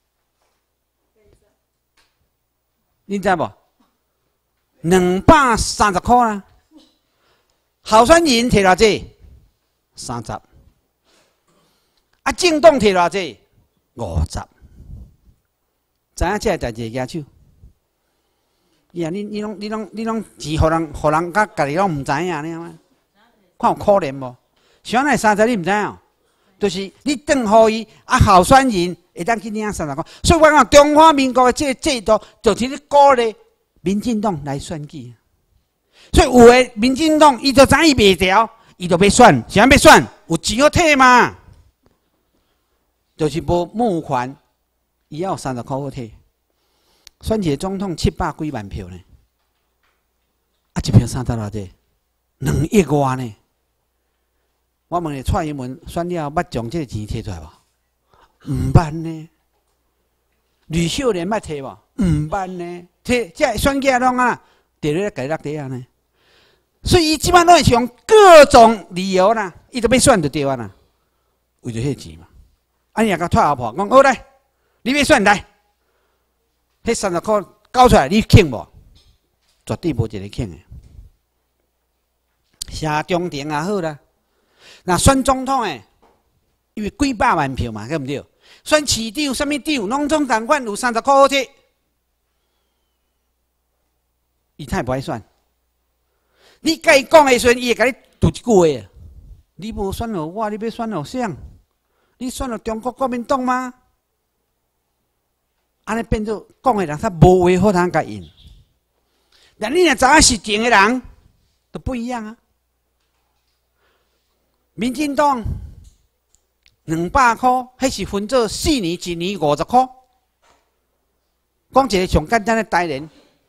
你知无？两百三十块啦。候选人摕偌济？三十。啊，政党摕偌济？五十。知影这代志举手？呀，你你拢你拢你拢钱，互人互人甲家己拢毋知影呢吗？看有可怜无？想来三十你毋知影？就是你转互伊啊，候选人会当去领三十块。所以我讲中华民国的这制度，就是咧鼓励民进党来选举。所以有诶民进党，伊就知伊袂调，伊就要选，想要选，有钱好摕嘛？就是无募款，伊要三十块好摕。选一个总统七百几万票呢，啊一票三十偌济，两亿外呢。我问你，蔡英文选了，捌将这个钱摕出来无？毋捌呢。吕秀莲捌摕无？毋捌呢。摕这选举拢啊，伫咧家落地啊呢。所以伊即摆拢会用各种理由啦，伊都要选就对啊啦，为着迄钱嘛。啊，你若甲拖阿婆讲好来，你要选来。迄三十块交出来，你肯无？绝对无一个肯的。社中庭也好啦，那选总统诶，因为几百万票嘛，对毋对？选市长、什么长，拢总共款有三十块好摕。伊太不爱选，你甲伊讲诶时阵，伊会甲你读一句话：你无选互我，你要选互谁？你选互中国国民党吗？安尼变做讲诶人，他无话好通甲应。但你若知影是正诶人，都不一样啊。民进党两百块，迄是分做四年，一年五十块。讲一个上简单诶台联，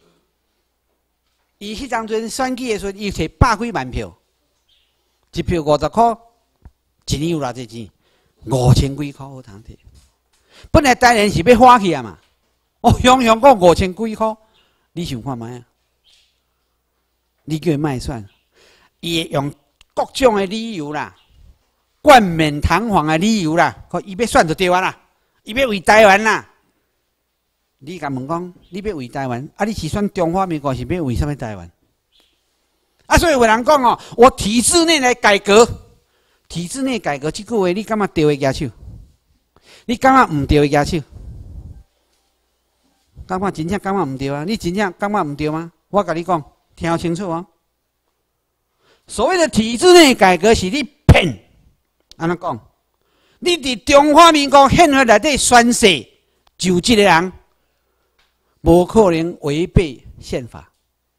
伊迄当阵选举诶时阵，伊摕百几万票，一票五十块，一年有偌济钱？五千几块好通摕。本来台联是要花去啊嘛。哦，雄雄讲五千几块，你想看卖啊？你叫伊卖选，伊会用各种的理由啦，冠冕堂皇的理由啦，讲伊要选就对啊啦，伊要为台湾啦。你甲问讲，你要为台湾，啊？你是选中华民国是要为什么台湾？啊，所以有人讲哦，我体制内来改革，体制内改革这句话，你感觉对的举手？你感觉唔对的举手？感觉真正感觉唔对啊！你真正感觉唔对吗？我甲你讲，听清楚哦。所谓的体制内改革是你骗，安怎讲？你伫中华民国宪法内底宣誓就职的人，无可能违背宪法。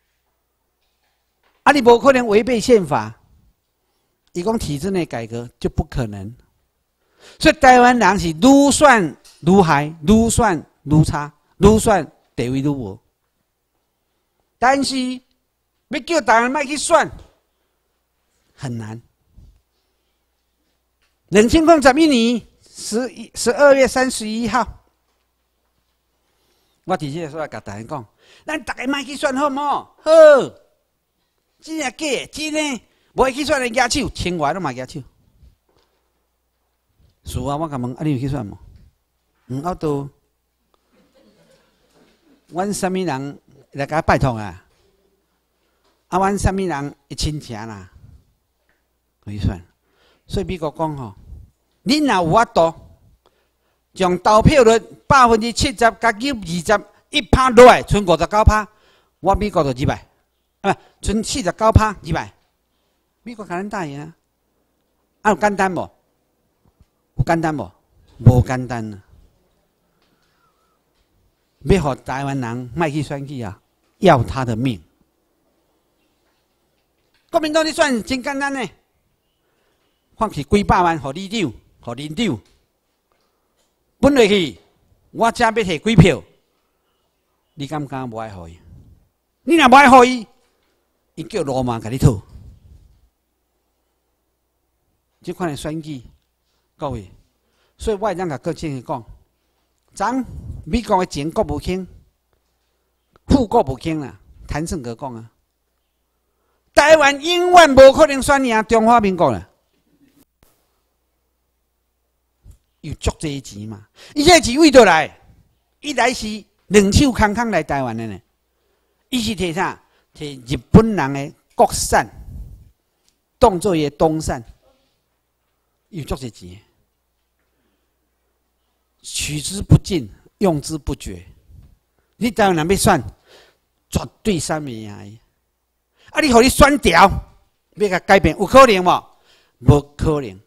啊，你无可能违背宪法，伊讲体制内改革就不可能。所以台湾人是愈选愈害，愈选愈差。愈选地位愈无，但是要叫台湾卖去选很难。两千零十一年十一十二月三十一号，我伫这个所在甲大家讲，咱大家卖去选好唔好？好，真正假？真诶，无去选的举手，千外拢嘛举手。是啊，我甲问，啊你有去选无？嗯，我都。 阮什么人来甲拜托啊？啊，阮什么人会亲情啦？可算。所以美国讲吼，恁若有法度，将投票率百分之七十甲九二十一拍落来，剩五十九拍，我美国就入来，啊，剩四十九拍入来，美国甲咱答应啊？啊，有简单无？有简单无？无简单啊！要互台湾人卖去选举啊，要他的命。国民党你选真简单呢，放弃几百万，互里长，互林长，本落去，我只要摕几票，你敢不敢无爱互伊？你若无爱互伊，伊叫罗马甲你讨。这款的选举，各位，所以我会当甲各位去讲，咱美国的前国务卿、副国务卿啦，谭胜阁讲啊，台湾永远无可能选赢中华民国啦，有足济钱嘛，伊这钱为倒来，伊来是两手空空来台湾的呢，伊是摕啥？摕日本人的国产，当作伊的东产。有足济钱，取之不尽，用之不绝。你台湾人要选，绝对三名赢。啊，你互你选掉，要甲改变，有可能无？无可能，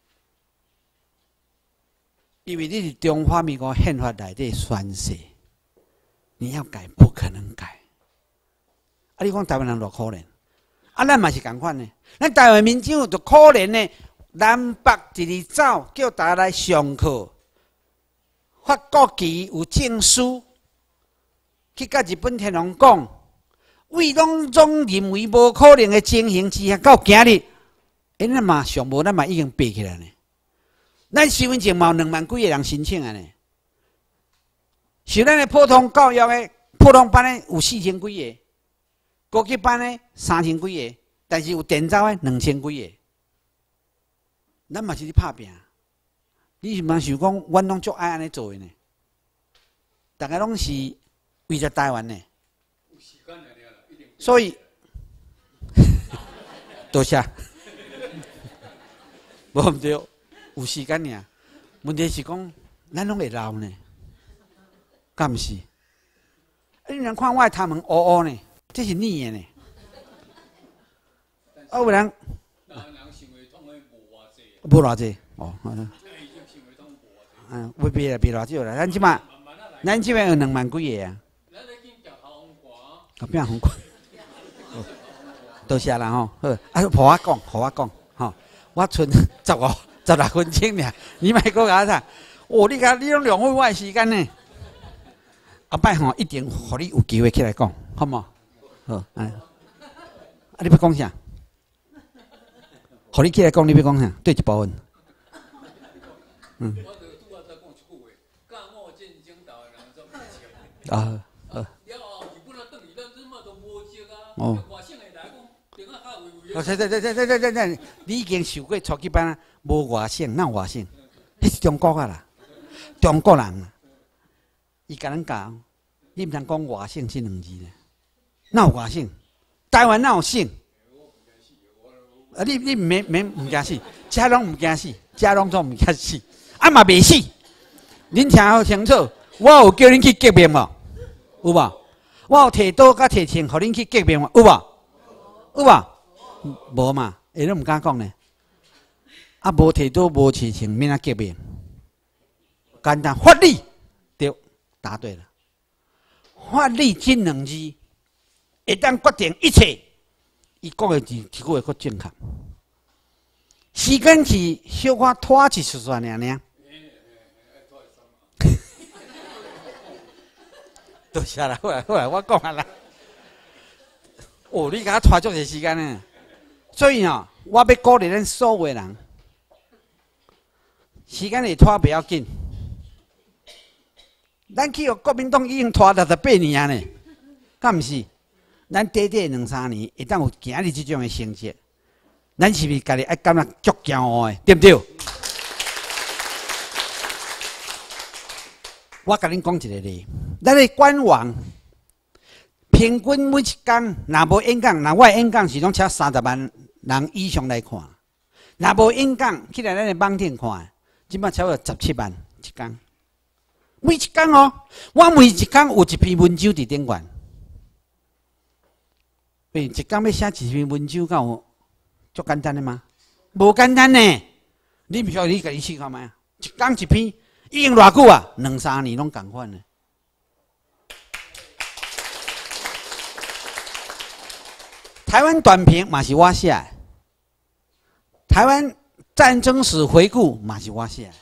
因为你是中华民国宪法内底宣誓，你要改不可能改。啊，你讲台湾人多可怜，啊，咱嘛是共款呢。咱台湾民众就可怜呢。南北一日走，叫大家来上课，发国旗有证书，去甲日本天皇讲，为拢总认为无可能的情形之下，到今日，哎，咱嘛上无，咱嘛已经爬起来呢。咱身份证嘛有两万几个人申请啊呢，是咱的普通教育的普通班的有四千几个，高级班的三千几个，但是有电招的两千几个。咱嘛是咧拍拼，你是嘛想讲，阮拢足爱安尼做的呢？大家拢是为着台湾呢，所以多谢，无毋对，有时间尔。问题是讲，咱拢会老呢，敢毋是？你人看我的头毛乌乌呢，这是腻的呢。啊，有人。无偌济哦，嗯，会变啊，变偌少啦。咱即马，咱即边有两万几个啊。啊，变红光。多谢啦吼，好，啊，互我讲，互我讲，吼，我剩十五、十六分钟尔，你莫搁甲我啥？哦，你甲你拢浪费我的时间呢。后摆吼，一定互你有机会起来讲，好无？好，哎，啊，你要讲啥？互你起来讲，你要讲啥？对一部分。嗯。啊啊。哦。哦，对对对对对对对，你已经受过初级班啊，无外省，哪外省？迄是中国啊啦，中国人啊。伊甲咱讲，你毋通讲外省这两字咧，哪有外省？台湾哪有省？啊！你你免免唔惊死，遮拢唔惊死，遮拢总唔惊死，啊嘛袂死。恁听好清楚，我有叫恁去革命无？有无？我有摕刀甲摕枪，互恁去革命无？有无？有无？无嘛，下拢唔敢讲呢。啊，无摕刀，无摕枪，免啊革命。简单，法律对，答对了。法律这两字，会当决定一切。伊讲的字，其实会较正确。时间是小可拖一撮撮尔尔。多谢啦，好啦好啦，我讲啊啦。哦，你甲我拖足侪时间呢，所以吼，我要鼓励咱所有人，时间会拖不要紧。咱去互国民党已经拖六十八年啊呢，敢毋是？咱短短两三年，会当有今日这种的成绩，咱是不是家己爱感觉足骄傲的，对不对？ 我甲恁讲一个例，咱的官网平均每一天，若无演讲，若我的演讲是拢请三十万人以上来看，若无演讲，起来咱的网顶看，即摆超过十七万一天。每一天哦，我每一天有一篇文章伫顶悬。喂，一天要写一篇文章，敢有足简单的吗？无简单呢。你唔晓你家己试看卖啊？一天一篇，已经偌久啊？两三年拢共款呢。台湾短评嘛是我写的，台湾战争史回顾嘛是我写的。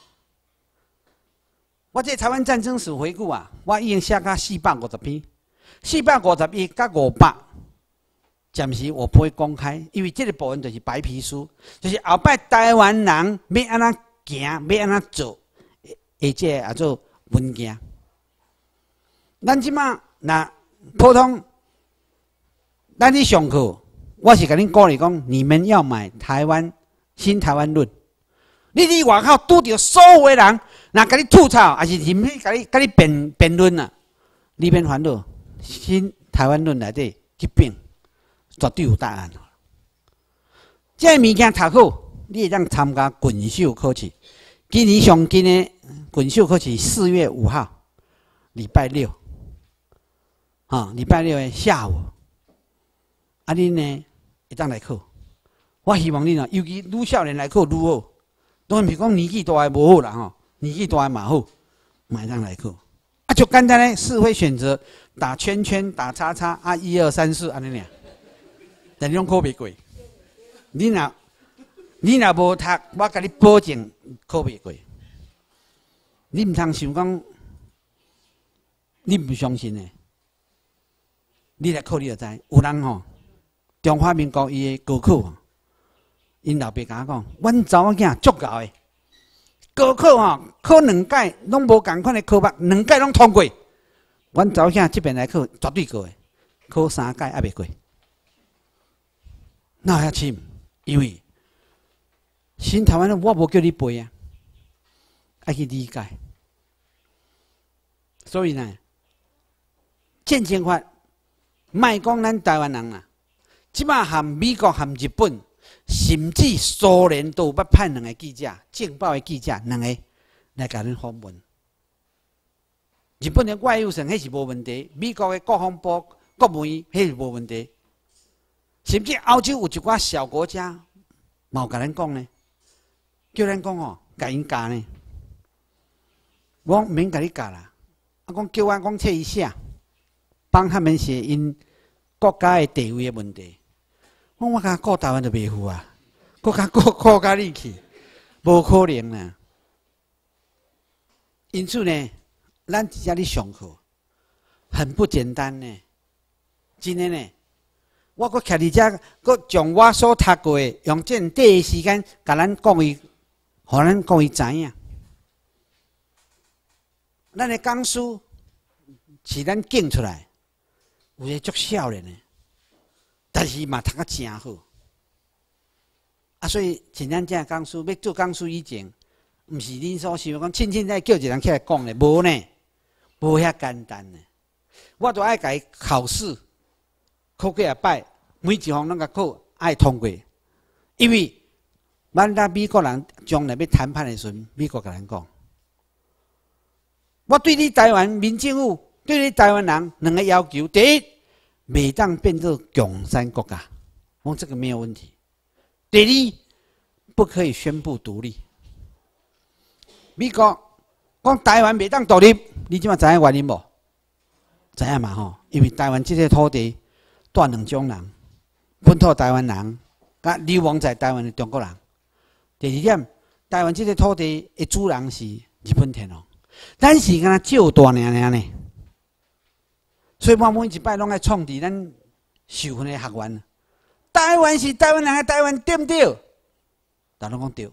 我这台湾战争史回顾啊，我已经写到四百五十篇，四百五十一到五百，暂时我不会公开，因为这个部分就是白皮书，就是后摆台湾人要安怎行，要安怎做，而且也做文件。咱即马那普通，咱去上课，我是甲恁鼓励讲，你们要买台湾新台湾论。你伫外口拄着所有的人，若甲你吐槽，还是任去甲你甲你辩辩论啊，你免烦恼，新台湾论内底去变，绝对有答案。这物件读好，你会当参加军修考试。今年上近的军修考试四月五号，礼拜六，啊，礼拜六的下午，啊，恁呢会当来考。我希望恁啊，尤其愈少年来考愈好。当然，譬如讲年纪大的无好啦吼，年纪大的嘛好，马上来考。啊，就简单嘞，是非选择，打圈圈，打叉叉，啊，一二三四，安尼俩，但你拢考袂过。你若你若无读，我甲你保证考袂过。你唔通想讲，你唔相信呢？你来考你就知，有人吼，中华民国伊的高考。因老爸甲我讲，阮查某囝足够诶，高考吼考两届拢无共款诶科目，两届拢通过。阮查某囝即边来考绝对过诶，考三届还袂过。哪遐深？因为新台湾的我无叫你背啊，爱去理解。所以呢，战争法莫讲咱台湾人啦，即马含美国含日本。甚至苏联都有捌派两个记者，情报的记者两个来甲恁访问。日本的外务省迄是无问题，美国的国防部国务院迄是无问题，甚至欧洲有一寡小国家，嘛有甲咱讲呢，叫咱讲哦，甲因教呢。我毋免甲你教啦，啊，讲叫我讲切一下，帮他们写因国家的地位的问题。我我甲顾台湾就袂赴啊，搁甲顾顾甲你去，无可能啦。因此呢，咱伫遮咧上课，很不简单呢。真诶呢，我搁徛伫遮，搁将我所读过诶，用这第一时间甲咱讲伊，互咱讲伊知影。咱诶讲书是咱拣出来，有些足少年诶。但是嘛，读啊真好，啊，所以像咱这讲书，要做讲书以前，毋是恁所想讲，凊凊再叫一人起来讲咧，无呢，无遐简单呢。我都爱甲伊考试，考几啊摆，每一项拢甲考爱通过，因为咱甲美国人将来要谈判的时阵，美国甲咱讲，我对你台湾民政府，对你台湾人两个要求，第一。每当变做共产国家，我这个没有问题。第二，不可以宣布独立。美国讲台湾未当独立，你即马知影原因无？知影嘛吼？因为台湾这个土地住两种人，本土台湾人，甲流亡在台湾的中国人。第二点，台湾这个土地的主人是日本天皇，咱是敢若借大尔尔呢。所以我每一摆拢爱创伫咱受训的学员，台湾是台湾人的台湾，对不对？大家讲对，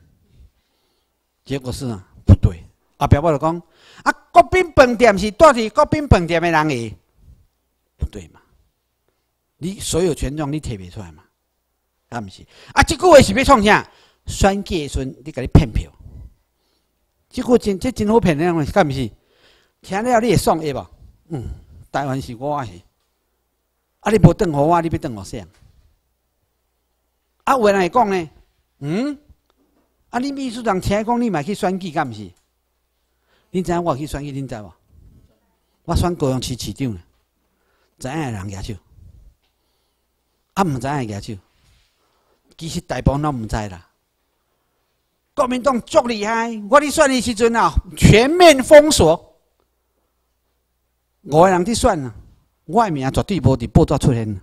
结果是啊，不对。后壁我就讲，啊，国宾饭店是住伫国宾饭店的人的，不对嘛？你所有权状你摕袂出来嘛？啊，毋是。啊，即句话是要创啥？选举的时阵你甲你骗票，即句真这真好骗的，敢毋是？ 听了你会爽会无？嗯，台湾是我的，啊你无转互我，你要转互谁？啊有人会讲呢？嗯，啊你秘书长请讲你嘛去选举，敢毋是？恁知影我去选举，恁知无？我选高雄市市长呢，知影的人举手，啊毋知影的举手。其实大部分拢毋知啦。国民党足厉害，我伫选的时阵啊，全面封锁，五个人伫选啊，我的名绝对无伫报纸出现。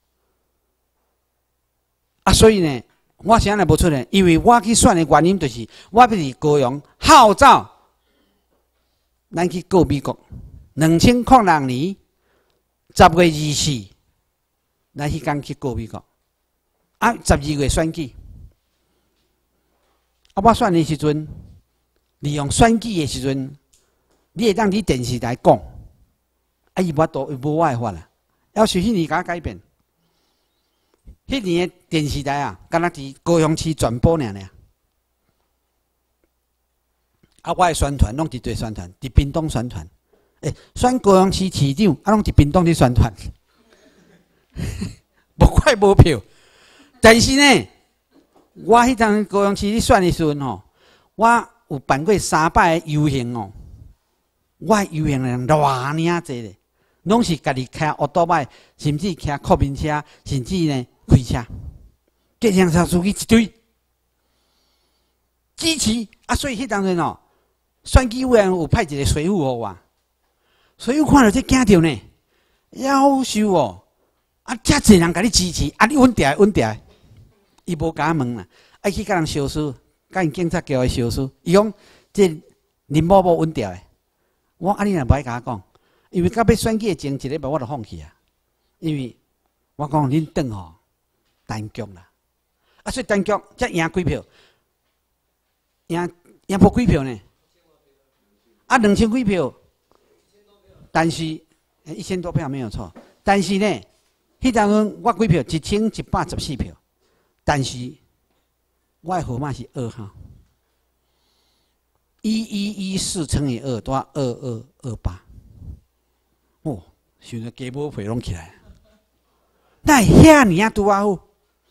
啊，所以呢，我啥来无出现？因为我去选的原因就是，我要伫高雄号召咱去告美国。两千零六年十月二十四，咱迄天去告美国。啊，十二月选举。啊，我选的时阵，利用选举的时阵，你会当伫电视台讲，啊，伊无多，伊无我的法啦。要是迄年甲改变，迄年的电视台啊，敢若伫高雄市转播尔尔。啊，我的宣传拢伫对宣传，伫屏东宣传。诶、欸，选高雄市市长，啊，拢伫屏东伫宣传，无怪无票。但是呢，我迄阵高雄市咧选的时阵吼，我有办过三摆游行哦。我游行的人偌尔济咧，拢是家己开奥多摆，甚至开国民车，甚至呢开车，计程车司机一堆支持啊。所以迄当阵哦，选举委员有派一个随扈互我。所以我看到这惊着呢，夭寿哦！啊，遮侪人甲你支持，啊，你稳定稳定。伊无甲我问啦，爱去甲人相思，甲因警察局的相思。伊讲这林某某稳定的，我啊你若无爱甲我讲，因为到要选举的前一礼拜我就放弃啊。因为我讲恁转吼单局啦，啊，所以单局才赢几票，赢赢无几票呢？啊，两千几票。但是一千多票没有错，但是呢，迄当阵我几票？一千一百十四票，但是我的号码是二号，一一一四乘以二，多二二二八。哦，想着加保费拢起来，那遐尼啊拄啊好，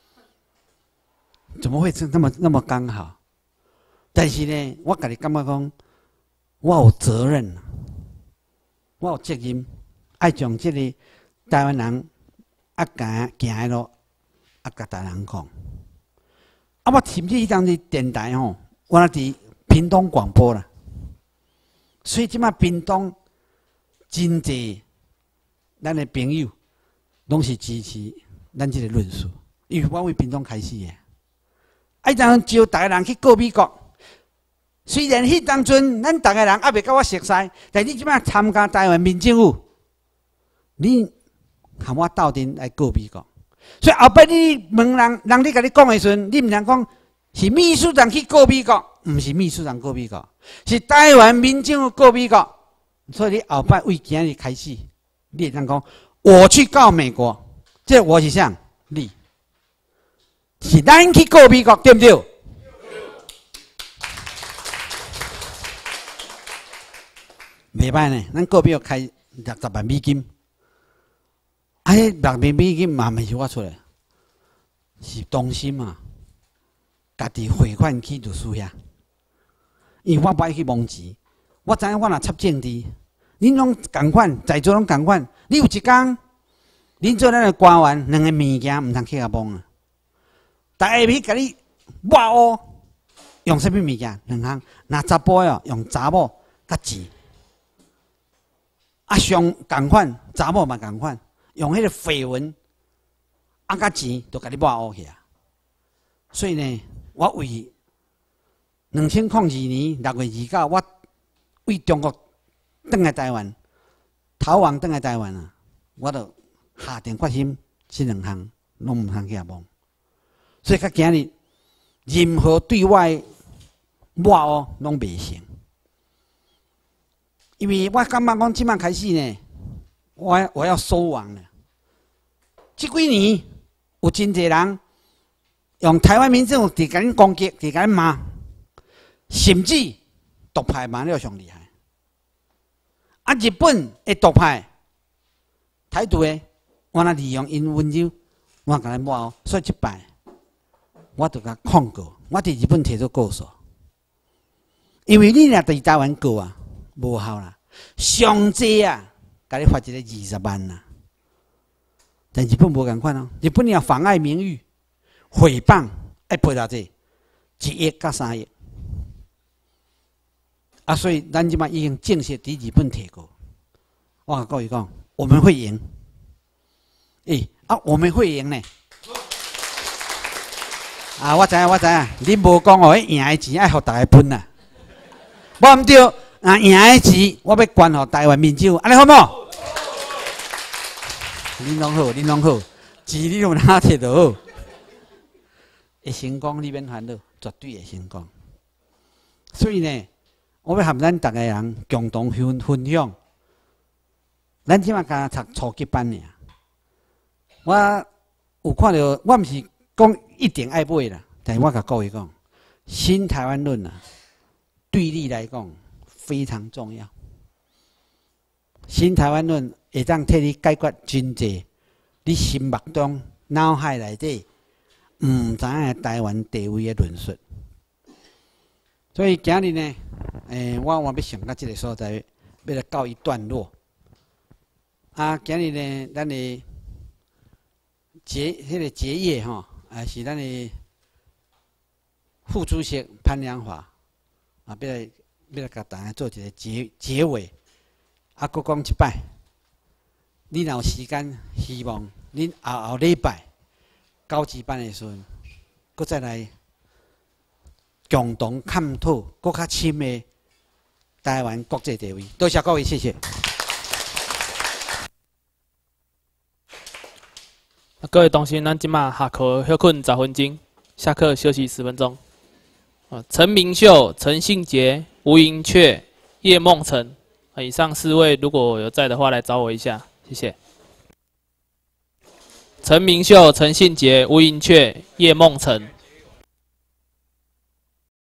怎么会是那么那么刚好？但是呢，我家己感觉讲，我有责任。我有责任，爱将这个台湾人啊行行的路啊，甲台湾人讲。啊，我甚至迄当日电台吼，我那伫屏东广播啦。所以即马屏东真济咱的朋友拢是支持咱这个论述，因为我为屏东开始的。啊，迄当招台湾人去告美国。虽然迄当阵，咱逐个人还袂甲我熟悉，但你即摆参加台湾民政府，你和我斗阵来告美国。所以后摆你问人，人咧甲你讲的时阵，你毋通讲是秘书长去告美国，毋是秘书长告美国，是台湾民政府告美国。所以你后摆为今日开始，你会当讲我去告美国，这我是啥？你是咱去告美国，对不对？袂歹呢，咱个别开六十万美金，啊，迄六万美金嘛，毋是我出来，是动心嘛，家己汇款去律师遐，因为我不爱去蒙钱，我知影我若插政治，恁拢共款，在座拢共款，你有一工，恁做咱的官员，两个物件毋通去甲蒙啊，逐下暝甲你挖乌，用啥物物件？两项，若查甫哦，用查某甲钱。啊，上共款，查某嘛共款，用迄个绯闻，啊，甲钱都甲你抹乌去啊。所以呢，我为两千零二年六月二九，我为中国转来台湾，逃亡转来台湾啊，我就下定决心，这两项拢毋通去摸。所以到今日，任何对外抹乌拢袂成。因为我感觉讲，即摆开始呢，我我要收网了。这几年有真侪人用台湾民政府伫甲恁攻击，伫甲恁骂，甚至独派骂了上厉害。 啊，日本的独派，态度的，我若利用因温柔，我甲咱抹，所以即摆，我就甲控告，我伫日本提出告诉，因为你若伫台湾告啊，无效啦，上济啊，甲你罚一个二十万啦。但日本无共款哦，日本要妨碍名誉、诽谤，爱赔偌济，一亿到三亿。啊，所以咱即摆已经正式伫日本提过。我甲各位讲，我们会赢。诶、欸，啊，我们会赢呢。啊，我知影，我知影，你无讲哦，迄赢的钱爱互大家分啦。无毋对，啊，赢的钱我要捐互台湾民众，安尼好无？恁拢好，恁拢好，钱你拢哪摕到好？会成功，你免烦恼，绝对会成功。所以呢，我要含咱逐个人共同分分享。咱即马刚读初级班尔，我有看到，我毋是讲一定爱买啦，但是我甲各位讲，新台湾论啊，对你来讲非常重要。新台湾论会当替你解决真济你心目中、脑海内底毋知影台湾地位的论述。所以今日呢，诶、欸，我我要上到这个所在，要来告一段落。啊，今日呢，咱的结迄、那个结业吼，啊是咱的副主席潘良华啊，要来要来甲大家做一个结结尾。啊，佫讲一摆，你若有时间，希望恁后后礼拜高级班的时阵，佫再来共同探讨佫较深的台湾国际地位。多谢各位，谢谢。 各位同学，咱即马下课休困十分钟，下课休息十分钟。啊，陈明秀、陈信杰、吴银雀、叶梦辰。以上四位如果有在的话，来找我一下，谢谢。陈明秀、陈信杰、吴银雀、叶梦辰。